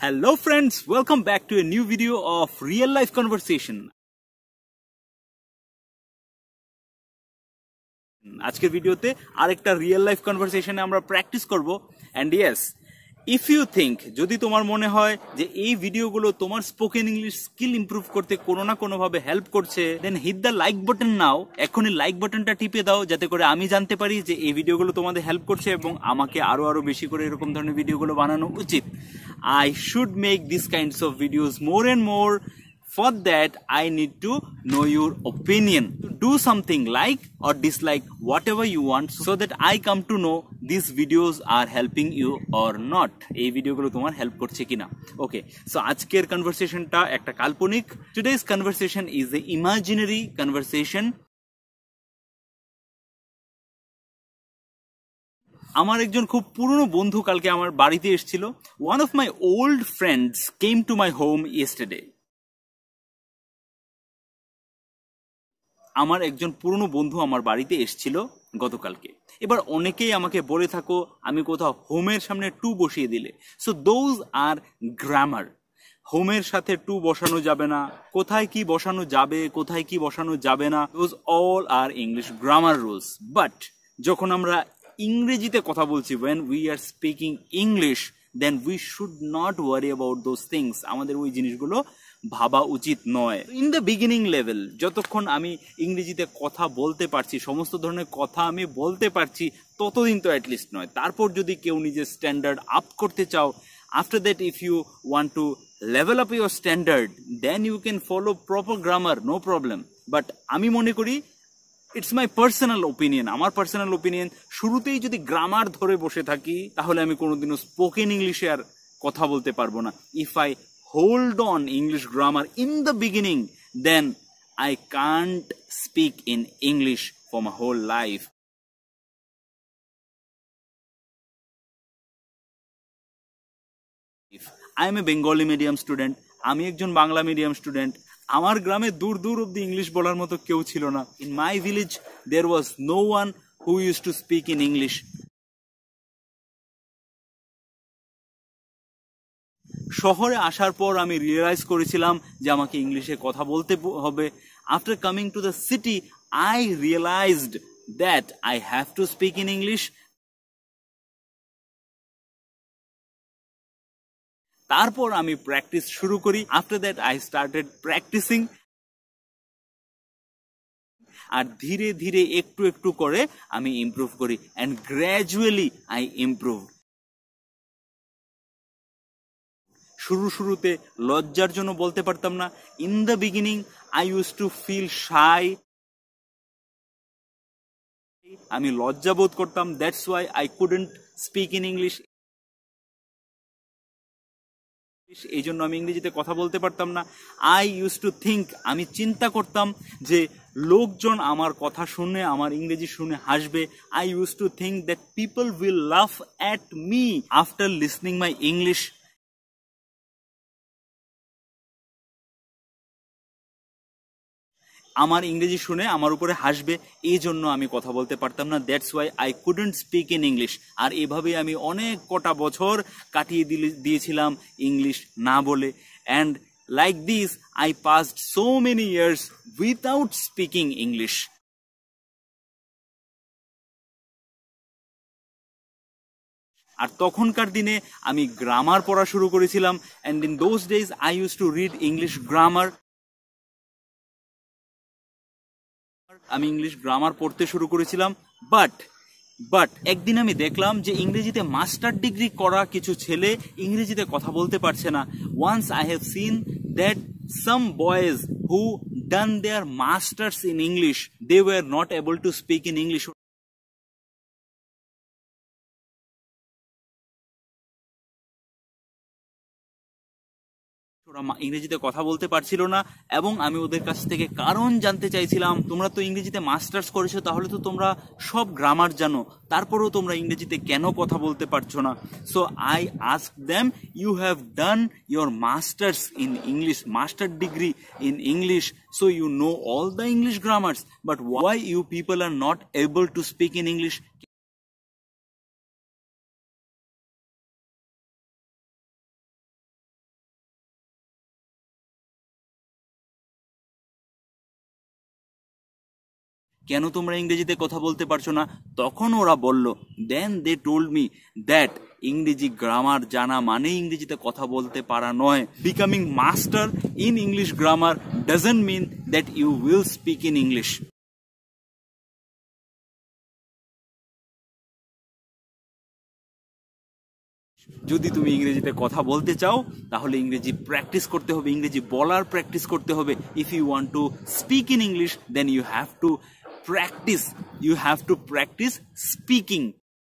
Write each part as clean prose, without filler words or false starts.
Hello friends, welcome back to a new video of real life conversation. আজকের ভিডিওতে আরেকটা real life কনভারসেশনে আমরা practice করব and yes if you think যদি তোমার মনে হয় যে এই ভিডিওগুলো তোমার স্পোকেন ইংলিশ স্কিল ইমপ্রুভ করতে কোনো না কোনো ভাবে হেল্প করছে then hit the like button now. এখনই লাইক বাটনটা টিপে দাও যাতে করে আমি জানতে পারি যে এই ভিডিওগুলো তোমাদের হেল্প করছে এবং আমাকে আরো বেশি করে এরকম ধরনের ভিডিওগুলো বানানো উচিত। I should make these kinds of videos more and more. For that, I need to know your opinion. Do something like or dislike whatever you want so that I come to know these videos are helping you or not. এই ভিডিওগুলো তোমার help করছে কিনা। ওকে, so আজকের কনভারসেশনটা একটা কাল্পনিক। Today's conversation is the imaginary conversation. আমার একজন খুব পুরনো বন্ধু কালকে আমার বাড়িতে এসেছিল। One of my old friends came to my home yesterday. আমার একজন পুরনো বন্ধু আমার বাড়িতে এসেছিল গতকালকে। এবার অনেকেই আমাকে বলে থাকো আমি কোথাও হোমের সামনে টু বসিয়ে দিলে, সো দোজ আর গ্রামার। হোমের সাথে টু বসানো যাবে না, কোথায় কি বসানো যাবে কোথায় কি বসানো যাবে না, those all are English grammar rules. But যখন আমরা ইংরেজিতে কথা বলছি, when we are speaking English, then we should not worry about those things. আমাদের ওই জিনিসগুলো ভাবা উচিত নয়। ইন দ্য বিগিনিং লেভেল, যতক্ষণ আমি ইংরেজিতে কথা বলতে পারছি, সমস্ত ধরনের কথা আমি বলতে পারছি, ততদিন তো অ্যাটলিস্ট নয়। তারপর যদি কেউ নিজের স্ট্যান্ডার্ড আপ করতে চাও, after that if you want to level up your standard, then you can follow proper grammar, no problem. But আমি মনে করি ইটস মাই পার্সোনাল ওপিনিয়ন, আমার পার্সোনাল ওপিনিয়ন, শুরুতেই যদি গ্রামার ধরে বসে থাকি তাহলে আমি কোনোদিনও স্পোকেন ইংলিশে আর কথা বলতে পারবো না। If I hold on English grammar in the beginning, then I can't speak in English for my whole life. I am a Bengali medium student. আমি একজন বাংলা মিডিয়াম স্টুডেন্ট। আমার গ্রামে দূর দূর অব্দি ইংলিশ বলার মতো কেউ ছিল না। In my village there was no one who used to speak in English. শহরে আসার পর আমি রিয়েলাইজ করেছিলাম যে আমাকে ইংলিশে কথা বলতে হবে। After coming to the city I realized that I have to speak in English. তারপর আমি প্র্যাকটিস শুরু করি। After that I started practicing. আর ধীরে ধীরে একটু একটু করে আমি ইমপ্রুভ করি অ্যান্ড গ্র্যাজুয়ালি আই ইমপ্রুভ। শুরুতে লজ্জার জন্য বলতে পারতাম না। In the beginning I use to feel shy, আমি লজ্জা বোধ করতাম। That's why I couldn't speak in English. এই জন্য আমি ইংরেজিতে কথা বলতে পারতাম না। আই ইউজ টু থিঙ্ক, আমি চিন্তা করতাম যে লোকজন আমার কথা শুনে, আমার ইংরেজি শুনে হাসবে। I use to think that people will laugh at me after listening my English. আমার ইংরেজি শুনে আমার উপরে হাসবে, এই জন্য আমি কথা বলতে পারতাম না। That's why I couldn't speak in English. আর এভাবে আমি অনেক কটা বছর কাটিয়ে দিয়েছিলাম ইংলিশ না বলে। And like this I passed so many years without speaking English. আর তখনকার দিনে আমি গ্রামার পড়া শুরু করেছিলাম। And in those days I use to read English grammar. আমি ইংলিশ গ্রামার পড়তে শুরু করেছিলাম। বাট একদিন আমি দেখলাম যে ইংরেজিতে মাস্টার ডিগ্রি করা কিছু ছেলে ইংরেজিতে কথা বলতে পারছে না। Once I have seen that some boys who done their masters in English, they were not able to speak in English. ওরা ইংরেজিতে কথা বলতে পারছিল না এবং আমি ওদের কাছ থেকে কারণ জানতে চাইছিলাম। তোমরা তো ইংরেজিতে মাস্টার্স করেছো, তাহলে তো তোমরা সব গ্রামার জানো, তারপরেও তোমরা ইংরেজিতে কেন কথা বলতে পারছো না? So I ask them, you have done your masters in English, master degree in English, so you know all the English grammars, but why you people are not able to speak in English? কেন তোমরা ইংরেজিতে কথা বলতে পারছো না? তখন ওরা বলল, then they told me that ইংরেজি গ্রামার জানা মানে ইংরেজিতে কথা বলতে পারা নয়। Becoming master in English grammar doesn't mean that you will speak in English. যদি তুমি ইংরেজিতে কথা বলতে চাও তাহলে ইংরেজি প্র্যাকটিস করতে হবে, ইংরেজি বলার প্র্যাকটিস করতে হবে। If you want to speak in English then you have to practice speaking.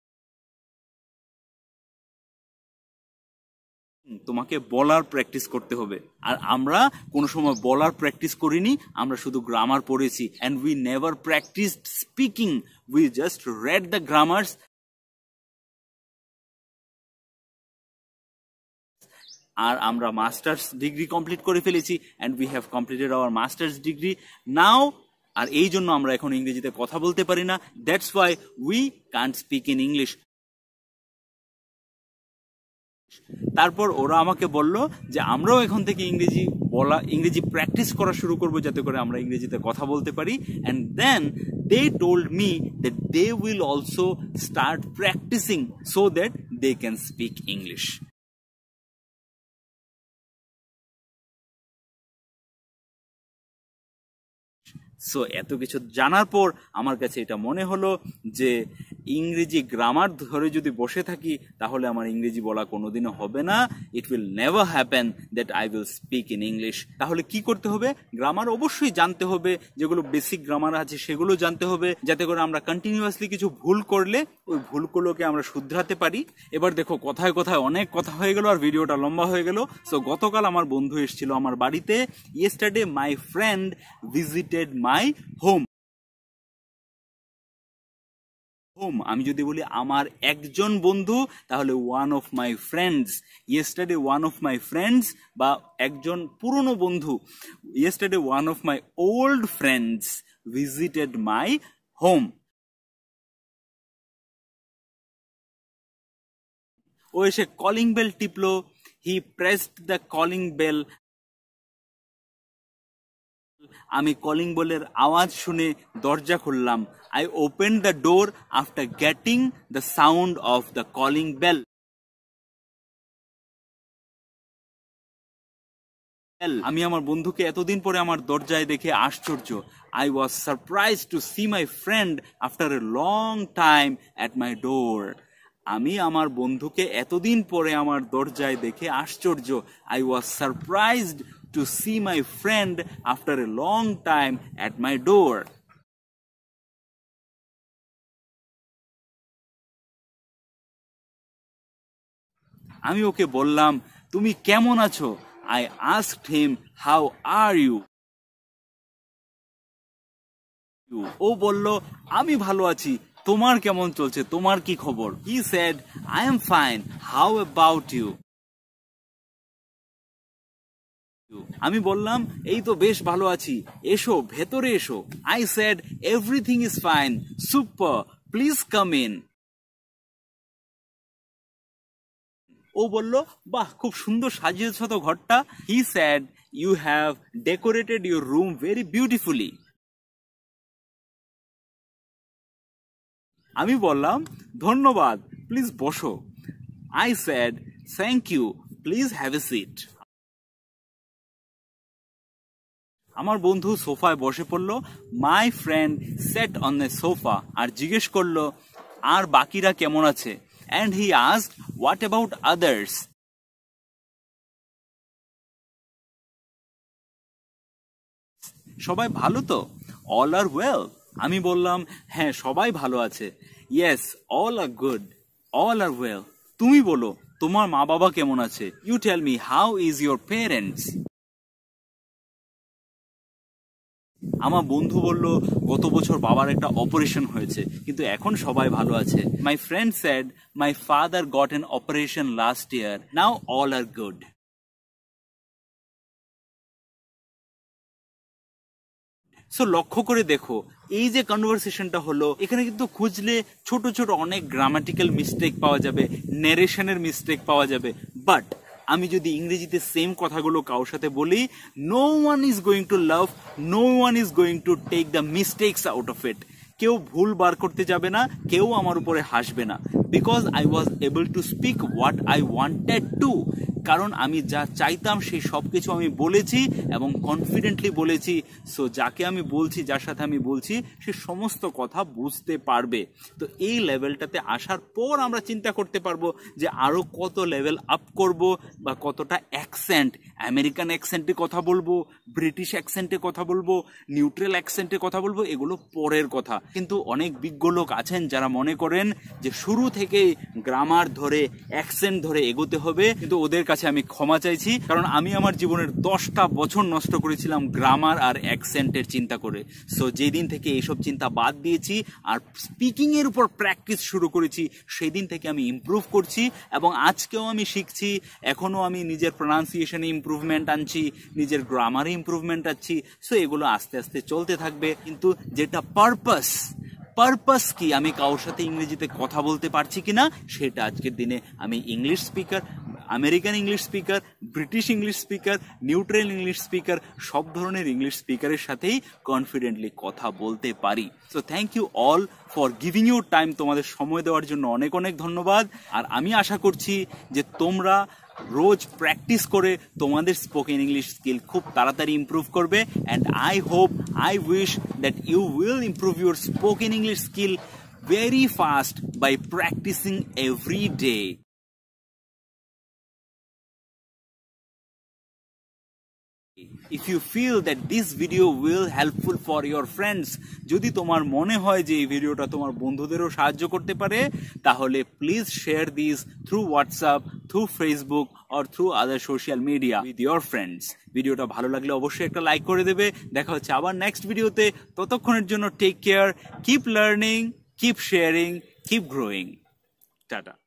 তোমাকে বলার প্র্যাকটিস করতে হবে। আর আমরা কোনো সময় বলার প্র্যাকটিস করিনি, আমরা শুধু গ্রামার পড়েছি। And we never practiced speaking, we just read the grammars. আর আমরা মাস্টার্স ডিগ্রি কমপ্লিট করে ফেলেছি, and we have completed our masters degree now. আর এই জন্য আমরা এখন ইংরেজিতে কথা বলতে পারি না। That's why we can't speak in English. তারপর ওরা আমাকে বলল যে আমরাও এখন থেকে ইংরেজি প্র্যাকটিস করা শুরু করবো, যাতে করে আমরা ইংরেজিতে কথা বলতে পারি। And then they told me that they will also start practicing so that they can speak English. So এত কিছু জানার পর আমার কাছে এটা মনে হলো যে ইংরেজি গ্রামার ধরে যদি বসে থাকি তাহলে আমার ইংরেজি বলা কোনোদিনও হবে না। It will never happen that I will speak in English. তাহলে কি করতে হবে? গ্রামার অবশ্যই জানতে হবে, যেগুলো বেসিক গ্রামার আছে সেগুলো জানতে হবে, যাতে করে আমরা কন্টিনিউয়াসলি কিছু ভুল করলে ওই ভুলগুলোকে আমরা শুধরাতে পারি। এবার দেখো, কথায় কথায় অনেক কথা হয়ে গেল আর ভিডিওটা লম্বা হয়ে গেল। সো গতকাল আমার বন্ধু এসেছিল আমার বাড়িতে। Yesterday my friend visited my home. আমি যদি বলি আমার একজন বন্ধু, তাহলে one of my friends. Yesterday one of my friends বা একজন পুরনো বন্ধু। Yesterday one of my old friends visited my home. ও এসে কলিং বেল টিপলো। He pressed the calling bell. আমি কলিং বেলের আওয়াজ শুনে দরজা খুললাম। I opened the door after getting the sound of the calling bell. আমি আমার বন্ধুকে এতদিন পরে আমার দরজায় দেখে আশ্চর্য। I was surprised to see my friend after a long time at my door. আমি আমার বন্ধুকে এতদিন পরে আমার দরজায় দেখে আশ্চর্য। I was surprised to see my friend after a long time at my door. আমি ওকে বললাম, তুমি কেমন আছো? I asked him, how are you? ও বলল, আমি ভালো আছি, তোমার কেমন চলছে, তোমার কি খবর? He said, I am fine, how about you? আমি বললাম, এই তো বেশ ভালো আছি, এসো ভেতরে এসো। I said, everything is fine, super, please come in. ও বলল, বাহ, খুব সুন্দর সাজিয়েছো তো ঘরটা। He said, you have decorated your room very beautifully. আমি বললাম, ধন্যবাদ, প্লিজ বসো। I said, thank you, please have a seat. আমার বন্ধু সোফায় বসে পড়ল। My friend sat on the sofa আর জিজ্ঞেস করলো, আর বাকিরা কেমন আছে? And he asked, what about others? সবাই ভালো তো? All are well. আমি বললাম, হ্যাঁ, সবাই ভালো আছে। Yes, all are good. All are well. তুমি বলো, তোমার মা বাবা কেমন আছে? You tell me, how is your parents? আমার বন্ধু বলল, গত বছর বাবার একটা অপারেশন হয়েছে, কিন্তু এখন সবাই ভালো আছে। My friend said, my father got an operation last year, now all are good. So লক্ষ্য করে দেখো, এই যে কনভারসেশনটা হলো, এখানে কিন্তু খুঁজলে ছোট ছোট অনেক গ্রামাটিক্যাল মিস্টেক পাওয়া যাবে, ন্যারেশনের মিস্টেক পাওয়া যাবে, বাট আমি যদি ইংরেজিতে সেম কথাগুলো কারোর সাথে বলি, no one is going to love, no one is going to take the mistakes out of it. কেউ ভুল বার করতে যাবে না, কেউ আমার উপরে হাসবে না, because I was able to speak what I wanted to. কারণ আমি যা চাইতাম সেই সব কিছু আমি বলেছি এবং কনফিডেন্টলি বলেছি। সো যাকে আমি বলছি, যার সাথে আমি বলছি, সে সমস্ত কথা বুঝতে পারবে। তো এই লেভেলটাতে আসার পর আমরা চিন্তা করতে পারবো যে আরও কত লেভেল আপ করব, বা কতটা অ্যাকসেন্ট, আমেরিকান অ্যাকসেন্টে কথা বলবো, ব্রিটিশ অ্যাকসেন্টে কথা বলবো, নিউট্রাল অ্যাকসেন্টে কথা বলবো, এগুলো পরের কথা। কিন্তু অনেক বিজ্ঞ লোক আছেন যারা মনে করেন যে শুরু থেকেই গ্রামার ধরে, অ্যাকসেন্ট ধরে এগোতে হবে। কিন্তু ওদের কাছে আমি ক্ষমা চাইছি, কারণ আমি আমার জীবনের 10টা বছর নষ্ট করেছিলাম গ্রামার আর অ্যাকসেন্টের চিন্তা করে। সো যেদিন থেকে এইসব চিন্তা বাদ দিয়েছি আর স্পিকিংয়ের উপর প্র্যাকটিস শুরু করেছি, সেই দিন থেকে আমি ইমপ্রুভ করছি এবং আজকেও আমি শিখছি। এখনও আমি নিজের প্রনাউন্সিয়েশনে ইমপ্রুভমেন্ট আনছি, নিজের গ্রামারে ইমপ্রুভমেন্ট আনছি। সো এগুলো আস্তে আস্তে চলতে থাকবে। কিন্তু যেটা পারপাস কি, আমি কারোর সাথে ইংরেজিতে কথা বলতে পারছি কিনা, সেটা আজকের দিনে আমি English speaker, American English speaker, British English speaker, neutral English speaker, সব ধরনের ইংলিশ স্পিকারের সাথেই কনফিডেন্টলি কথা বলতে পারি। So thank you all for giving you time. তোমাদের সময় দেওয়ার জন্য অনেক অনেক ধন্যবাদ। আর আমি আশা করছি যে তোমরা রোজ প্র্যাকটিস করে তোমাদের স্পোকেন ইংলিশ স্কিল খুব তাড়াতাড়ি ইমপ্রুভ করবে। And I hope, I wish that you will improve your spoken English skill very fast by practicing every day. If you feel that this video will helpful for your friends, যদি তোমার মনে হয় যে এই ভিডিওটা তোমার বন্ধুদেরও সাহায্য করতে পারে, তাহলে please share this through WhatsApp, through Facebook or through other social media with your friends. ভিডিওটা ভালো লাগলে অবশ্যই একটা লাইক করে দেবে। দেখা হচ্ছে আবার নেক্সট ভিডিওতে। ততক্ষণের জন্য take care, keep learning, keep sharing, keep growing. Tata.